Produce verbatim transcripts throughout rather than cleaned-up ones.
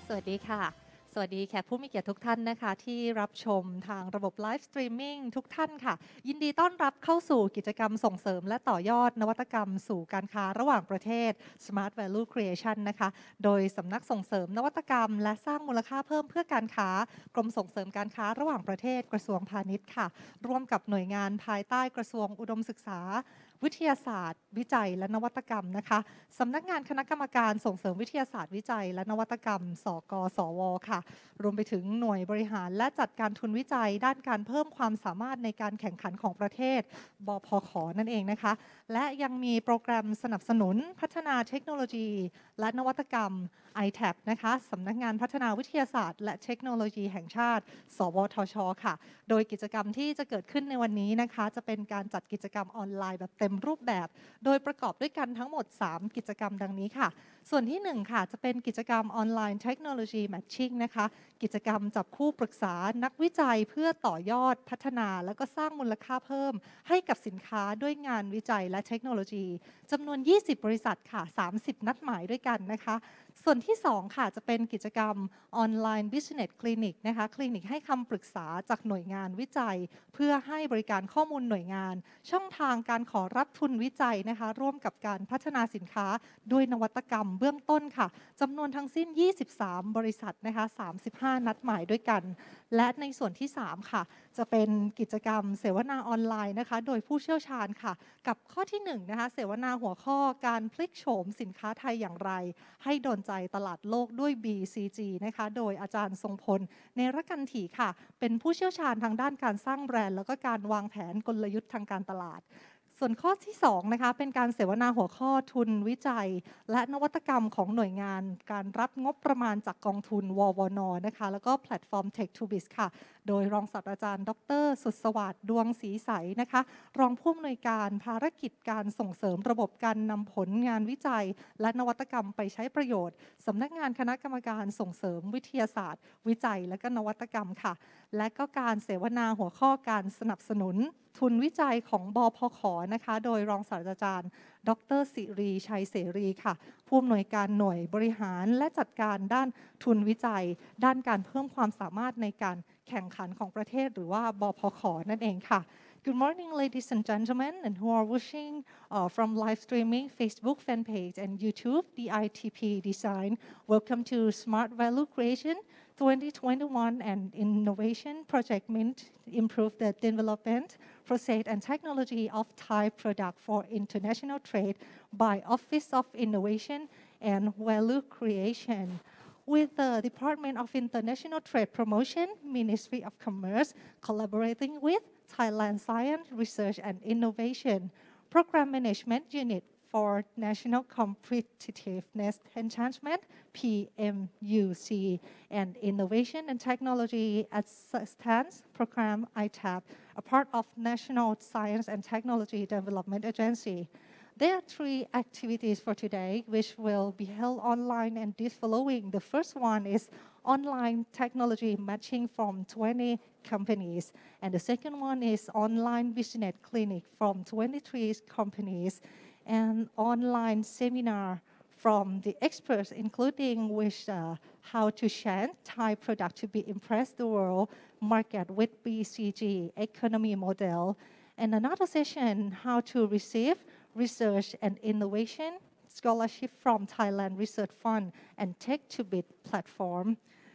วัสดีค่ะสวัสดีแขกผู้มีเกียรติทุกท่านนะคะที่รับชมทางระบบไลฟ์สตรีมมิ่งทุกท่านค่ะยินดีต้อนรับเข้าสู่กิจกรรมส่งเสริมและต่อยอดนวัตกรรมสู่การค้าระหว่างประเทศ Smart Value Creation นะคะโดยสำนักส่งเสริมนวัตกรรมและสร้างมูลค่าเพิ่มเพื่อการค้ากรมส่งเสริมการค้าระหว่างประเทศกระทรวงพาณิชย์ค่ะร่วมกับหน่วยงานภายใต้กระทรวงอุดมศึกษาวิทยาศาสตร์ วิจัยและนวัตกรรมนะคะสำนักงานคณะกรรมการส่งเสริมวิทยาศาสตร์วิจัยและนวัตกรรมสกสวค่ะรวมไปถึงหน่วยบริหารและจัดการทุนวิจัยด้านการเพิ่มความสามารถในการแข่งขันของประเทศบพขนั่นเองนะคะและยังมีโปรแกรมสนับสนุนพัฒนาเทคโนโลยีและนวัตกรรม ไอ แท็บ นะคะสำนักงานพัฒนาวิทยาศาสตร์และเทคโนโลยีแห่งชาติสวทชค่ะโดยกิจกรรมที่จะเกิดขึ้นในวันนี้นะคะจะเป็นการจัดกิจกรรมออนไลน์แบบเต็มรูปแบบโดยประกอบด้วยกันทั้งหมดสามกิจกรรมดังนี้ค่ะส่วนที่หนึ่งค่ะจะเป็นกิจกรรมออนไลน์เทคโนโลยีแมทชิ่งนะคะกิจกรรมจับคู่ปรึกษานักวิจัยเพื่อต่อยอดพัฒนาแล้วก็สร้างมูลค่าเพิ่มให้กับสินค้าด้วยงานวิจัยและเทคโนโลยีจำนวนยี่สิบบริษัทค่ะสามสิบนัดหมายด้วยกันนะคะส่วนที่สองค่ะจะเป็นกิจกรรมออนไลน์ Business Clinic นะคะคลินิกให้คำปรึกษาจากหน่วยงานวิจัยเพื่อให้บริการข้อมูลหน่วยงานช่องทางการขอรับทุนวิจัยนะคะร่วมกับการพัฒนาสินค้าด้วยนวัตกรรมเบื้องต้นค่ะจำนวนทั้งสิ้นยี่สิบสามบริษัทนะคะสามสิบห้านัดหมายด้วยกันและในส่วนที่สามค่ะจะเป็นกิจกรรมเสวนาออนไลน์นะคะโดยผู้เชี่ยวชาญค่ะกับข้อที่หนึ่งนะคะเสวนาหัวข้อการพลิกโฉมสินค้าไทยอย่างไรให้โดนใจตลาดโลกด้วย บี ซี จี นะคะโดยอาจารย์ทรงพลเนรกันถีค่ะเป็นผู้เชี่ยวชาญทางด้านการสร้างแบรนด์แล้วก็การวางแผนกลยุทธ์ทางการตลาดส่วนข้อที่สองนะคะเป็นการเสวนาหัวข้อทุนวิจัยและนวัตกรรมของหน่วยงานการรับงบประมาณจากกองทุนววนนะคะแล้วก็แพลตฟอร์ม Tech to Biz ค่ะโดยรองศาสตราจารย์ดรสุดสวัสดิ์ดวงศรีใสนะคะรองผู้อำนวยการภารกิจการส่งเสริมระบบการนำผลงานวิจัยและนวัตกรรมไปใช้ประโยชน์สำนักงานคณะกรรมการส่งเสริมวิทยาศาสตร์วิจัยและก็นวัตกรรมค่ะและก็การเสวนาหัวข้อการสนับสนุนทุนวิจัยของบพขนะคะโดยรองศาสตราจารย์ดรสิริชัยเสรีค่ะผู้อำนวยการหน่วยบริหารและจัดการด้านทุนวิจัยด้านการเพิ่มความสามารถในการแข่งขันของประเทศหรือว่าบพขนั่นเองค่ะ Good morning, ladies and gentlemen, and who are watching uh, from live streaming Facebook fan page and YouTube, the I T P Design. Welcome to Smart Value Creation twenty twenty-one and Innovation Project Mint improve the development, process and technology of Thai product for international trade by Office of Innovation and Value Creation.With the Department of International Trade Promotion, Ministry of Commerce, collaborating with Thailand Science Research and Innovation, Program Management Unit for National Competitiveness Enhancement, P M U C, and Innovation and Technology Assistance Program, I T A P, a part of National Science and Technology Development Agency.There are three activities for today, which will be held online and this following. The first one is online technology matching from twenty companies. And the second one is online business clinic from twenty-three companies. And online seminar from the experts, including which uh, how to chant Thai product to be impressed the world market with B C G economy model.And another session, how to receive research and innovation scholarship from Thailand Research Fund and Tech to Bid platform.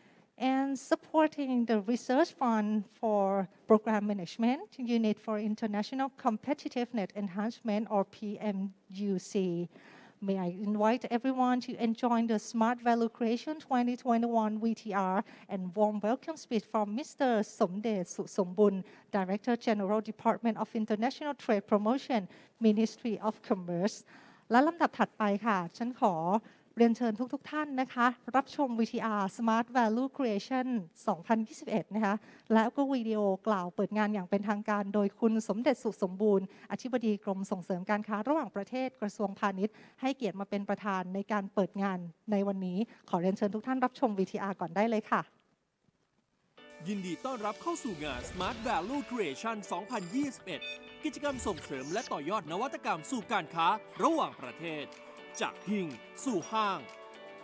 And supporting the research fund for program management, Unit for International Competitiveness Enhancement or P M U C.May I invite everyone to enjoy the Smart Value Creation twenty twenty-one V T R and warm welcome speech from Mister Somdet Susombun, Director General Department of International Trade Promotion, Ministry of Commerce และลำดับถัดไปค่ะฉันขอเรียนเชิญทุกๆ ท่านนะคะรับชม วี ที อาร์ Smart Value Creation สองพันยี่สิบเอ็ดนะคะและก็วิดีโอกล่าวเปิดงานอย่างเป็นทางการโดยคุณสมเด็จสุขสมบูรณ์อธิบดีกรมส่งเสริมการค้าระหว่างประเทศกระทรวงพาณิชย์ให้เกียรติมาเป็นประธานในการเปิดงานในวันนี้ขอเรียนเชิญทุกท่านรับชม วี ที อาร์ ก่อนได้เลยค่ะยินดีต้อนรับเข้าสู่งาน Smart Value Creation สองพันยี่สิบเอ็ดกิจกรรมส่งเสริมและต่อยอดนวัตกรรมสู่การค้าระหว่างประเทศจากหิ้งสู่ห้าง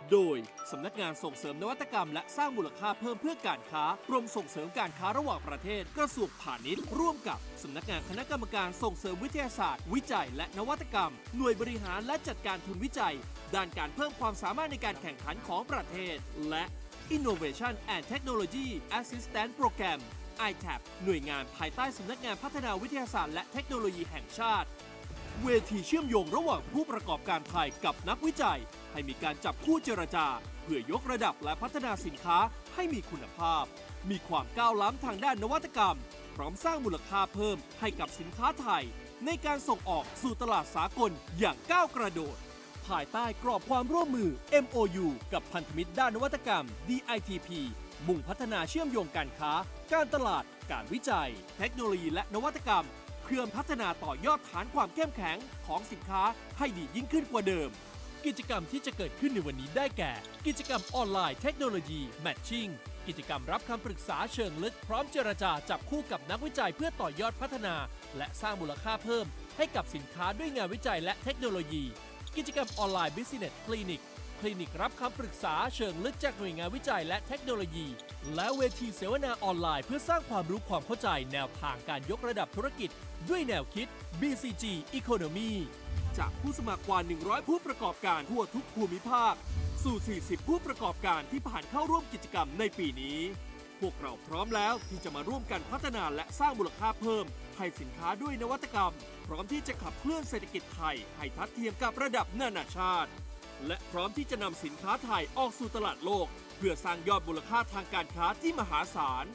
โดยสำนักงานส่งเสริมนวัตกรรมและสร้างมูลค่าเพิ่มเพื่อการค้ากรมส่งเสริมการค้าระหว่างประเทศกระทรวงพาณิชย์ร่วมกับสำนักงานคณะกรรมการส่งเสริมวิทยาศาสตร์วิจัยและนวัตกรรมหน่วยบริหารและจัดการทุนวิจัยด้านการเพิ่มความสามารถในการแข่งขันของประเทศและ Innovation and Technology Assistance Program ไอ ที เอ พี หน่วยงานภายใต้สำนักงานพัฒนาวิทยาศาสตร์และเทคโนโลยีแห่งชาติเวทีเชื่อมโยงระหว่างผู้ประกอบการไทยกับนักวิจัยให้มีการจับคู่เจรจาเพื่อยกระดับและพัฒนาสินค้าให้มีคุณภาพมีความก้าวล้ำทางด้านนวัตกรรมพร้อมสร้างมูลค่าเพิ่มให้กับสินค้าไทยในการส่งออกสู่ตลาดสากลอย่างก้าวกระโดดภายใต้กรอบความร่วมมือ เอ็ม โอ ยู กับพันธมิตรด้านนวัตกรรม ดี ไอ ที พี มุ่งพัฒนาเชื่อมโยงการค้าการตลาดการวิจัยเทคโนโลยีและนวัตกรรมเพื่อพัฒนาต่อยอดฐานความเข้มแข็งของสินค้าให้ดียิ่งขึ้นกว่าเดิมกิจกรรมที่จะเกิดขึ้นในวันนี้ได้แก่กิจกรรมออนไลน์เทคโนโลยีแมทชิ่งกิจกรรมรับคำปรึกษาเชิงลึกพร้อมเจรจาจับคู่กับนักวิจัยเพื่อต่อยอดพัฒนาและสร้างมูลค่าเพิ่มให้กับสินค้าด้วยงานวิจัยและเทคโนโลยีกิจกรรมออนไลน์ Business Clinic คลินิกรับคำปรึกษาเชิงลึกจากหน่วยงานวิจัยและเทคโนโลยีและเวทีเสวนาออนไลน์เพื่อสร้างความรู้ความเข้าใจแนวทางการยกระดับธุรกิจด้วยแนวคิด บี ซี จี Economy จากผู้สมัครกว่า หนึ่งร้อย ผู้ประกอบการทั่วทุกภูมิภาคสู่ สี่สิบ ผู้ประกอบการที่ผ่านเข้าร่วมกิจกรรมในปีนี้พวกเราพร้อมแล้วที่จะมาร่วมกันพัฒนาและสร้างมูลค่าเพิ่มให้สินค้าด้วยนวัตกรรมพร้อมที่จะขับเคลื่อนเศรษฐกิจไทยให้ทัดเทียมกับระดับนานาชาติและพร้อมที่จะนำสินค้าไทยออกสู่ตลาดโลกเพื่อสร้างยอดมูลค่าทางการค้าที่มหาศาล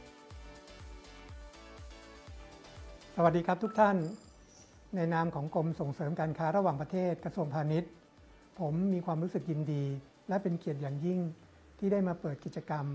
สวัสดีครับทุกท่านในนามของกรมส่งเสริมการค้าระหว่างประเทศกระทรวงพาณิชย์ผมมีความรู้สึกยินดีและเป็นเกียรติอย่างยิ่งที่ได้มาเปิดกิจกรรม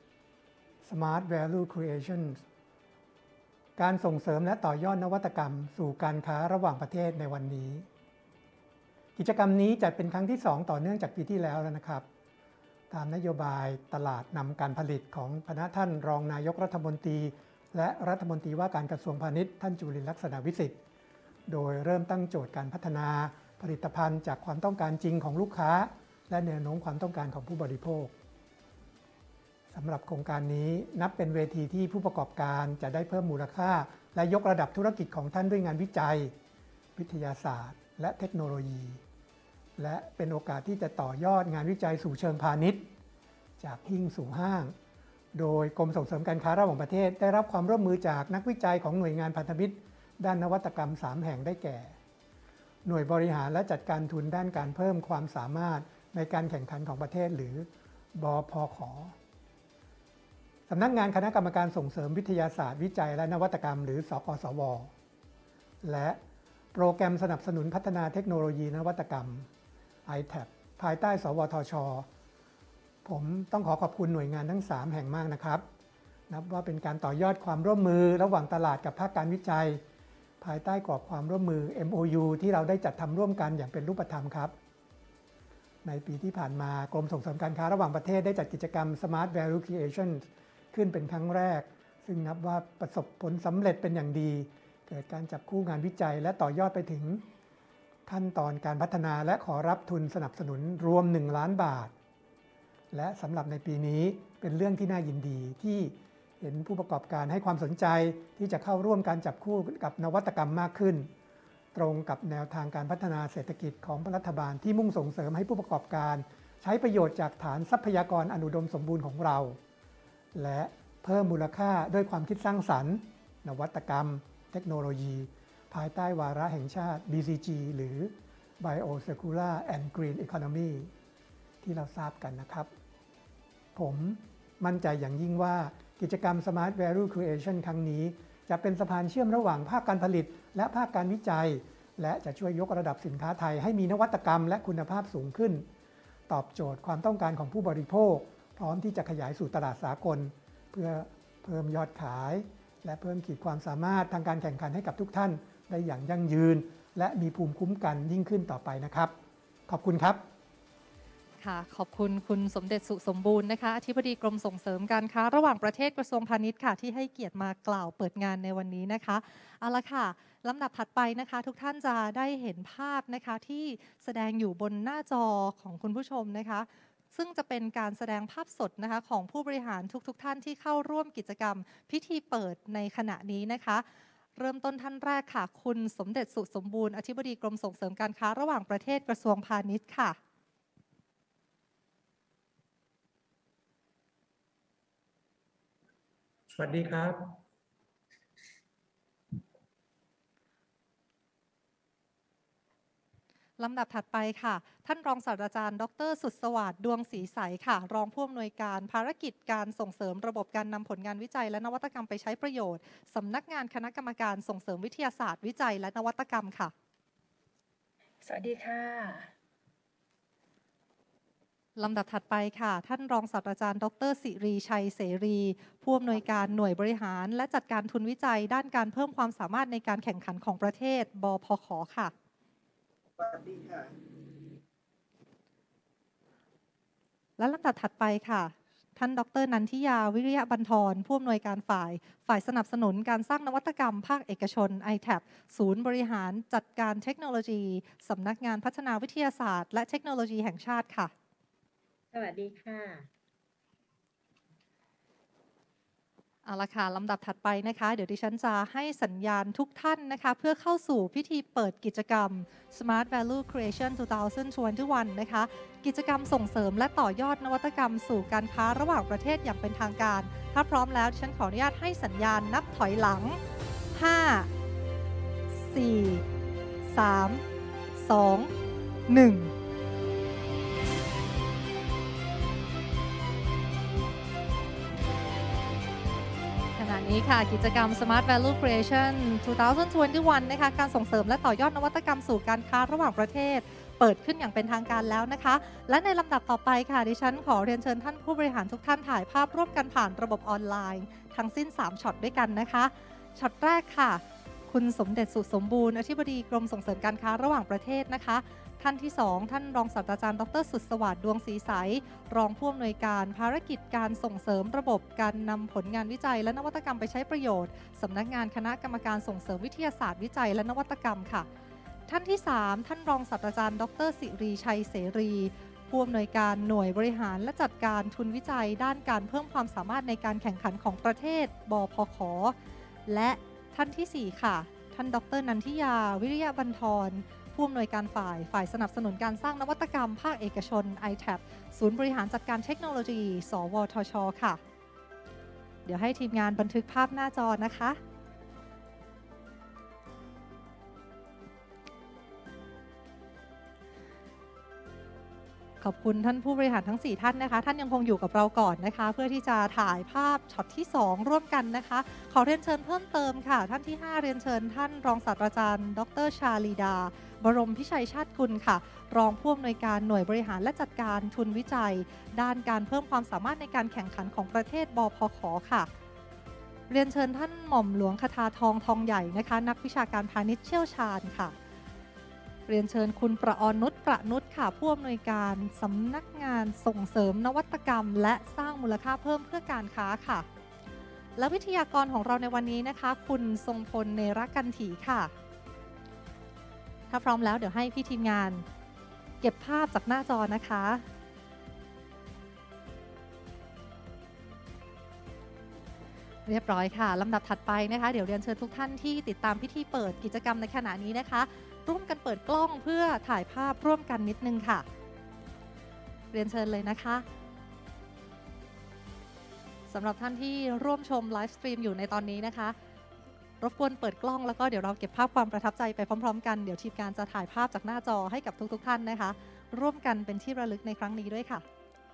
Smart Value Creation การส่งเสริมและต่อยอดนวัตกรรมสู่การค้าระหว่างประเทศในวันนี้กิจกรรมนี้จัดเป็นครั้งที่สองต่อเนื่องจากปีที่แล้วแล้วนะครับตามนโยบายตลาดนำการผลิตของพระท่านรองนายกรัฐมนตรีและรัฐมนตรีว่าการกระทรวงพาณิชย์ท่านจุลินทร์ลักษณะวิสิทธิ์โดยเริ่มตั้งโจทย์การพัฒนาผลิตภัณฑ์จากความต้องการจริงของลูกค้าและแนวโน้มความต้องการของผู้บริโภคสำหรับโครงการนี้นับเป็นเวทีที่ผู้ประกอบการจะได้เพิ่มมูลค่าและยกระดับธุรกิจของท่านด้วยงานวิจัยวิทยาศาสตร์และเทคโนโลยีและเป็นโอกาสที่จะต่อยอดงานวิจัยสู่เชิงพาณิชย์จากหิ้งสู่ห้างโดยกรมส่งเสริมการค้าระหว่างประเทศได้รับความร่วมมือจากนักวิจัยของหน่วยงานพันธมิตรด้านนวัตกรรมสามแห่งได้แก่หน่วยบริหารและจัดการทุนด้านการเพิ่มความสามารถในการแข่งขันของประเทศหรือบพข.สำนักงานคณะกรรมการส่งเสริมวิทยาศาสตร์วิจัยและนวัตกรรมหรือสกสวและโปรแกรมสนับสนุนพัฒนาเทคโนโลยีนวัตกรรม ไอ ที เอ พี ภายใต้สวทช.ผมต้องขอขอบคุณหน่วยงานทั้งสามแห่งมากนะครับนับว่าเป็นการต่อยอดความร่วมมือระหว่างตลาดกับภาคการวิจัยภายใต้กรอบความร่วมมือ เอ็ม โอ ยู ที่เราได้จัดทำร่วมกันอย่างเป็นรูปธรรมครับในปีที่ผ่านมากรมส่งเสริมการค้าระหว่างประเทศได้จัดกิจกรรม Smart Value Creation ขึ้นเป็นครั้งแรกซึ่งนับว่าประสบผลสำเร็จเป็นอย่างดีเกิดการจับคู่งานวิจัยและต่อยอดไปถึงขั้นตอนการพัฒนาและขอรับทุนสนับสนุนรวมหนึ่งล้านบาทและสำหรับในปีนี้เป็นเรื่องที่น่ายินดีที่เห็นผู้ประกอบการให้ความสนใจที่จะเข้าร่วมการจับคู่กับนวัตกรรมมากขึ้นตรงกับแนวทางการพัฒนาเศรษฐกิจของรัฐบาลที่มุ่งส่งเสริมให้ผู้ประกอบการใช้ประโยชน์จากฐานทรัพยากรอันอุดมสมบูรณ์ของเราและเพิ่มมูลค่าด้วยความคิดสร้างสรรค์นวัตกรรมเทคโนโลยีภายใต้วาระแห่งชาติ บี ซี จี หรือ Bio-Circular and Green Economy ที่เราทราบกันนะครับผมมั่นใจอย่างยิ่งว่ากิจกรรม Smart Value Creation ครั้งนี้จะเป็นสะพานเชื่อมระหว่างภาคการผลิตและภาคการวิจัยและจะช่วยยกระดับสินค้าไทยให้มีนวัตกรรมและคุณภาพสูงขึ้นตอบโจทย์ความต้องการของผู้บริโภคพร้อมที่จะขยายสู่ตลาดสากลเพื่อเพิ่มยอดขายและเพิ่มขีดความสามารถทางการแข่งขันให้กับทุกท่านได้อย่างยั่งยืนและมีภูมิคุ้มกันยิ่งขึ้นต่อไปนะครับขอบคุณครับค่ะขอบคุณคุณสมเด็จสุสมบูรณ์นะคะอธิบดีกรมส่งเสริมการค้าระหว่างประเทศกระทรวงพาณิชย์ค่ะที่ให้เกียรติมากล่าวเปิดงานในวันนี้นะคะเอาละค่ะลำดับถัดไปนะคะทุกท่านจะได้เห็นภาพนะคะที่แสดงอยู่บนหน้าจอของคุณผู้ชมนะคะซึ่งจะเป็นการแสดงภาพสดนะคะของผู้บริหารทุกๆ ท่านที่เข้าร่วมกิจกรรมพิธีเปิดในขณะนี้นะคะเริ่มต้นท่านแรกค่ะคุณสมเด็จสุสมบูรณ์อธิบดีกรมส่งเสริมการค้าระหว่างประเทศกระทรวงพาณิชย์ค่ะสวัสดีครับลำดับถัดไปค่ะท่านรองศาสตราจารย์ดรสุดสวัสดิ์ดวงศรีใสค่ะรองผู้อำนวยการภารกิจการส่งเสริมระบบการนำผลงานวิจัยและนวัตกรรมไปใช้ประโยชน์สำนักงานคณะกรรมการส่งเสริมวิทยาศาสตร์วิจัยและนวัตกรรมค่ะสวัสดีค่ะลำดับถัดไปค่ะท่านรองศาสตราจารย์ดรสิริชัยเสรีผู้อำนวยการหน่วยบริหารและจัดการทุนวิจัยด้านการเพิ่มความสามารถในการแข่งขันของประเทศบพข.ค่ะสวัสดีค่ะและลำดับถัดไปค่ะท่านดรนันทิยาวิริยะบันทรผู้อำนวยการฝ่ายฝ่ายสนับสนุนการสร้างนวัตกรรมภาคเอกชน ไอ แท็บ ศูนย์บริหารจัดการเทคโนโลยีสำนักงานพัฒนาวิทยาศาสตร์และเทคโนโลยีแห่งชาติค่ะสวัสดีค่ะเอาละค่ะลำดับถัดไปนะคะเดี๋ยวดิฉันจะให้สัญญาณทุกท่านนะคะเพื่อเข้าสู่พิธีเปิดกิจกรรม Smart Value Creation สองพันยี่สิบเอ็ดนะคะกิจกรรมส่งเสริมและต่อยอดนวัตกรรมสู่การค้าระหว่างประเทศอย่างเป็นทางการถ้าพร้อมแล้วดิฉันขออนุญาตให้สัญญาณนับถอยหลังห้า สี่ สาม สอง หนึ่งขณะนี้ค่ะกิจกรรม Smart Value Creation สองพันยี่สิบเอ็ดนะคะการส่งเสริมและต่อยอดนวัตกรรมสู่การค้าระหว่างประเทศเปิดขึ้นอย่างเป็นทางการแล้วนะคะและในลำดับต่อไปค่ะดิฉันขอเรียนเชิญท่านผู้บริหารทุกท่านถ่ายภาพร่วมกันผ่านระบบออนไลน์ทั้งสิ้นสามช็อตด้วยกันนะคะช็อตแรกค่ะคุณสมเด็จสุสมบูรณ์อธิบดีกรมส่งเสริมการค้าระหว่างประเทศนะคะท่านที่สองท่านรองศาสตราจารย์ดรสุดสวัสดิ์ดวงศรีใสรองผู้อำนวยการภารกิจการส่งเสริมระบบการนำผลงานวิจัยและนวัตกรรมไปใช้ประโยชน์สำนักงานคณะกรรมการส่งเสริมวิทยาศาสตร์วิจัยและนวัตกรรมค่ะท่านที่สามท่านรองศาสตราจารย์ดรสิริชัยเสรีผู้อำนวยการหน่วยบริหารและจัดการทุนวิจัยด้านการเพิ่มความสามารถในการแข่งขันของประเทศบพข.และท่านที่สี่ค่ะท่านดรนันทิยาวิริยะบันทรผู้อำนวยการฝ่ายฝ่ายสนับสนุนการสร้างนวัตกรรมภาคเอกชน ไอ แท็บ ศูนย์บริหารจัดการเทคโนโลยีสวทช.ค่ะเดี๋ยวให้ทีมงานบันทึกภาพหน้าจอนะคะขอบคุณท่านผู้บริหารทั้งสี่ท่านนะคะท่านยังคงอยู่กับเราก่อนนะคะเพื่อที่จะถ่ายภาพช็อตที่สองร่วมกันนะคะขอเรียนเชิญเพิ่มเติมค่ะท่านที่ห้าเรียนเชิญท่านรองศาสตราจารย์ดรชาลีดาบรมพิชัยชาติกุลค่ะรองผู้อำนวยการหน่วยบริหารและจัดการทุนวิจัยด้านการเพิ่มความสามารถในการแข่งขันของประเทศบพข.ค่ะเรียนเชิญท่านหม่อมหลวงคทาทองทองใหญ่นะคะนักวิชาการพาณิชย์เชี่ยวชาญค่ะเรียนเชิญคุณประออนนุชประนุชค่ะผู้อำนวยการสำนักงานส่งเสริมนวัตกรรมและสร้างมูลค่าเพิ่มเพื่อการค้าค่ะและวิทยากรของเราในวันนี้นะคะคุณทรงพลเนรกันถีค่ะถ้าพร้อมแล้วเดี๋ยวให้พี่ทีมงานเก็บภาพจากหน้าจอนะคะเรียบร้อยค่ะลำดับถัดไปนะคะเดี๋ยวเรียนเชิญทุกท่านที่ติดตามพิธีเปิดกิจกรรมในขณะนี้นะคะร่วมกันเปิดกล้องเพื่อถ่ายภาพร่วมกันนิดนึงค่ะเรียนเชิญเลยนะคะสำหรับท่านที่ร่วมชมไลฟ์สตรีมอยู่ในตอนนี้นะคะรบกวนเปิดกล้องแล้วก็เดี๋ยวเราเก็บภาพความประทับใจไปพร้อมๆกันเดี๋ยวทีมงานจะถ่ายภาพจากหน้าจอให้กับทุกๆท่านนะคะร่วมกันเป็นที่ระลึกในครั้งนี้ด้วยค่ะ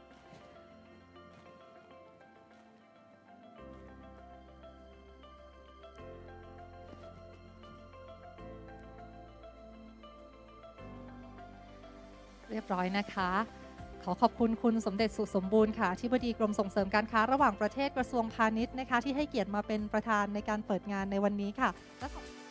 เรียบร้อยนะคะขอขอบคุณคุณสมเด็จสุสมบูรณ์ค่ะอธิบดีกรมส่งเสริมการค้าระหว่างประเทศกระทรวงพาณิชย์นะคะที่ให้เกียรติมาเป็นประธานในการเปิดงานในวันนี้ค่ะและ